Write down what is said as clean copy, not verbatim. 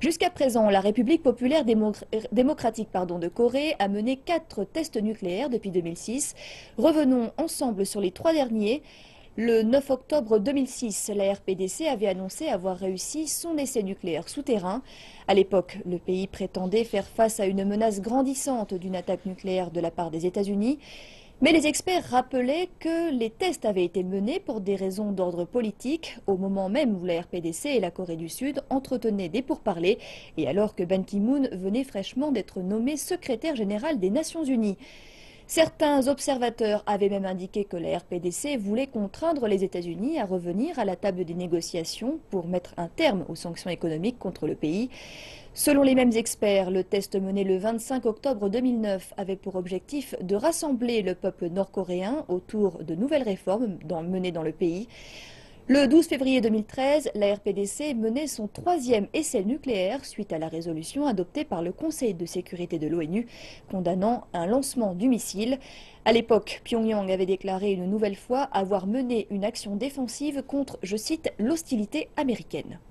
Jusqu'à présent, la République populaire démocratique de Corée a mené 4 tests nucléaires depuis 2006. Revenons ensemble sur les 3 derniers. Le 9 octobre 2006, la RPDC avait annoncé avoir réussi son essai nucléaire souterrain. À l'époque, le pays prétendait faire face à une menace grandissante d'une attaque nucléaire de la part des États-Unis. Mais les experts rappelaient que les tests avaient été menés pour des raisons d'ordre politique, au moment même où la RPDC et la Corée du Sud entretenaient des pourparlers, et alors que Ban Ki-moon venait fraîchement d'être nommé secrétaire général des Nations Unies. Certains observateurs avaient même indiqué que la RPDC voulait contraindre les États-Unis à revenir à la table des négociations pour mettre un terme aux sanctions économiques contre le pays. Selon les mêmes experts, le test mené le 25 octobre 2009 avait pour objectif de rassembler le peuple nord-coréen autour de nouvelles réformes menées dans le pays. Le 12 février 2013, la RPDC menait son 3e essai nucléaire suite à la résolution adoptée par le Conseil de sécurité de l'ONU condamnant un lancement du missile. À l'époque, Pyongyang avait déclaré une nouvelle fois avoir mené une action défensive contre, je cite, l'hostilité américaine.